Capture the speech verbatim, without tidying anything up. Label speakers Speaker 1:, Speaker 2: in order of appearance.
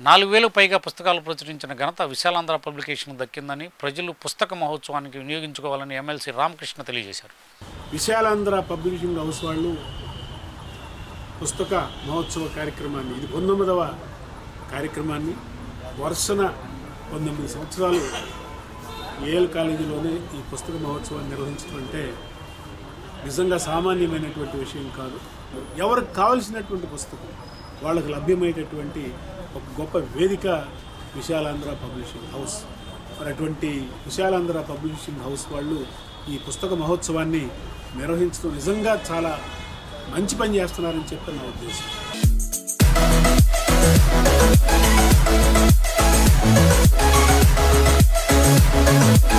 Speaker 1: నాలుగు వేలకు పైగా పుస్తకాలు ప్రచురించిన ఘనత విశాలాంధ్ర పబ్లికేషన్ దక్కిందని ప్రజలు పుస్తక మహోత్సవానికి వినియోగించుకోవాలని ఎమ్మెల్సీ రామకృష్ణ తెలియజేశారు.
Speaker 2: విశాలాంధ్ర పబ్లిషింగ్ హౌస్ వాళ్ళు పుస్తక మహోత్సవ కార్యక్రమాన్ని, ఇది పంతొమ్మిదవ కార్యక్రమాన్ని వరుసన పంతొమ్మిది సంవత్సరాలు ఏఎల్ కాలేజీలోనే ఈ పుస్తక మహోత్సవాన్ని నిర్వహించడం అంటే నిజంగా సామాన్యమైనటువంటి విషయం కాదు. ఎవరికి కావలసినటువంటి పుస్తకం వాళ్ళకు లభ్యమయ్యేటటువంటి ఒక గొప్ప వేదిక విశాలాంధ్ర పబ్లిషింగ్ హౌస్. మరి అటువంటి విశాలాంధ్ర పబ్లిషింగ్ హౌస్ వాళ్ళు ఈ పుస్తక మహోత్సవాన్ని నిర్వహించడం నిజంగా చాలా మంచి పని చేస్తున్నారని చెప్పి నా ఉద్దేశం.